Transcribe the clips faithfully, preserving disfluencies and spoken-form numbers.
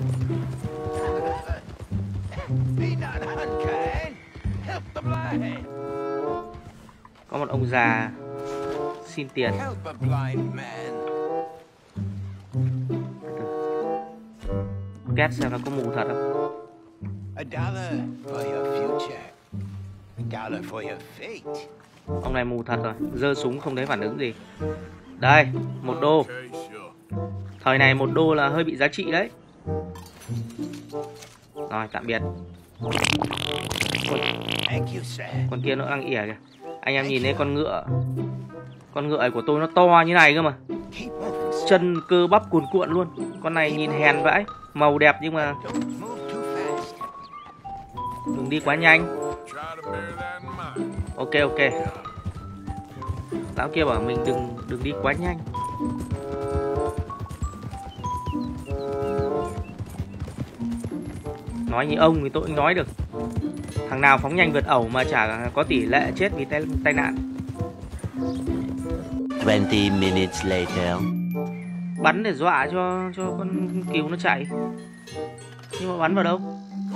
Có một ông già xin tiền. Két xem nó có mù thật không. Ông này mù thật rồi, giơ súng không thấy phản ứng gì. Đây, một đô. Thời này một đô là hơi bị giá trị đấy. Rồi, tạm biệt. Con, con kia nó đang ỉa kìa. Anh em nhìn thấy con ngựa. Con ngựa của tôi nó to như này cơ mà. Chân cơ bắp cuồn cuộn luôn. Con này nhìn hèn vãi. Màu đẹp nhưng mà đừng đi quá nhanh. Ok ok. Lão kia bảo mình đừng đừng đi quá nhanh. Nói như ông thì tôi cũng nói được. Thằng nào phóng nhanh vượt ẩu mà chả có tỷ lệ chết vì tai, tai nạn. twenty minutes later. Bắn để dọa cho cho con cừu nó chạy. Nhưng mà bắn vào đâu?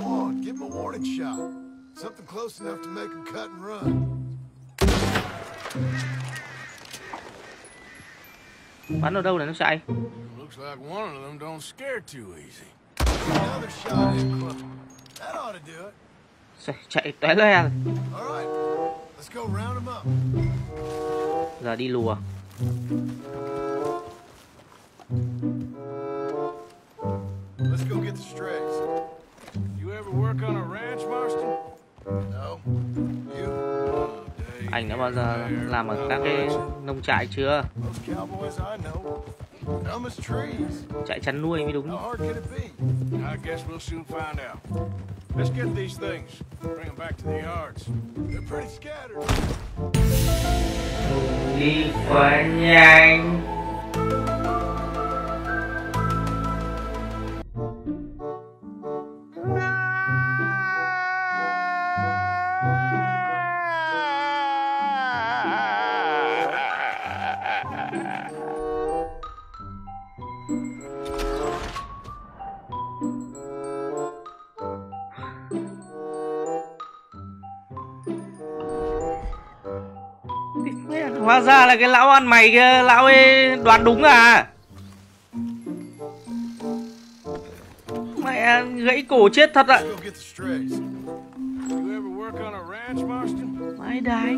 Bắn vào đâu để nó chạy? Chạy tóe loe. Giờ đi lùa. Let's go get the strays. You ever work on a ranch, Marston? No. You? Anh đã bao giờ làm ở các cái nông trại chưa? Those cowboys I know. Dumb as trees. Trại chăn nuôi mới đúng. How hard can it be? I guess we'll soon find out. Let's get these things. Bring them back to the yards. They're pretty scattered. Đi quá nhanh. Hóa ra là cái lão ăn mày kia, lão ấy đoán đúng à? Mẹ gãy cổ chết thật ạ. Mãi đái.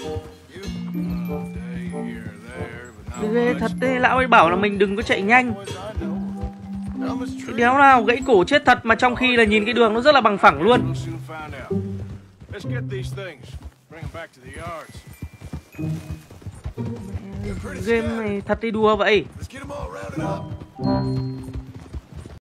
Ghê thật đấy, lão ấy bảo là mình đừng có chạy nhanh. Cái đéo nào gãy cổ chết thật mà trong khi là nhìn cái đường nó rất là bằng phẳng luôn. Game này thật đi đùa vậy.